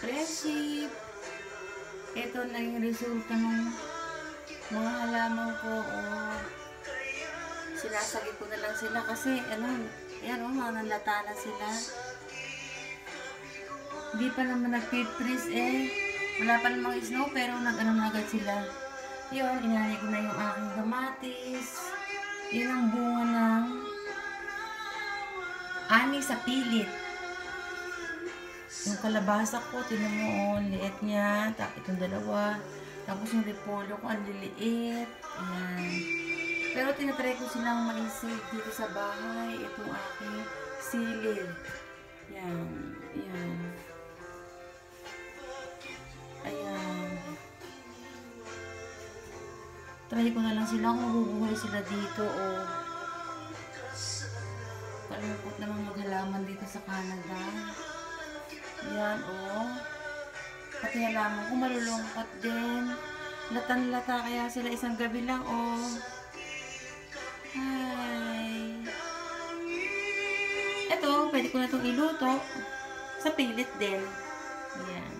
friendship. Ito na yung resulta ng mga halaman ko. Sinasagi ko na lang sila kasi yan mga nalata na sila. Hindi pa naman nag-freeze wala pa namang snow pero nag-ano na agad sila. Yun, inanay ko na yung aking kamatis. Yun ang bunga ng ani sa pilit. Yung kalabasa ko, tinan mo, liit niya. Itong dalawa. Tapos yung repolyo ko, ang liliit. Ayan. Pero tinatry ko silang maisig dito sa bahay. Itong aking silid. Ayan. Ayan. Ayan. Try ko na lang sila kung mabubuhay sila dito o kalungkot naman maghalaman dito sa Canada. Ayan pati halaman ko malulungkot din. Latan-lata kaya sila isang gabi lang Hi. Ito, pwede ko na itong iluto sa pilit din. Ayan.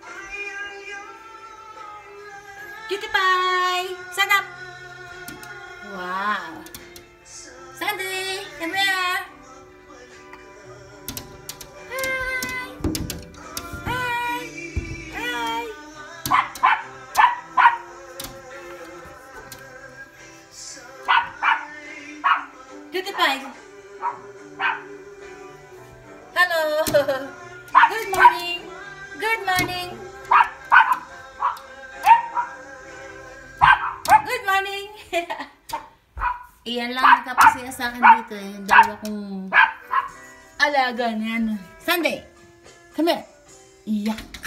Cutie pie! Sarap! Wow! Sandy! Come here! Hi! Hi! Hi! Cutie pie! Hello! Good morning! Good morning! Good morning! Iyan lang nakapasaya sa akin dito yung dalawa kong alaga na yan. Sunday! Come here! Iyak!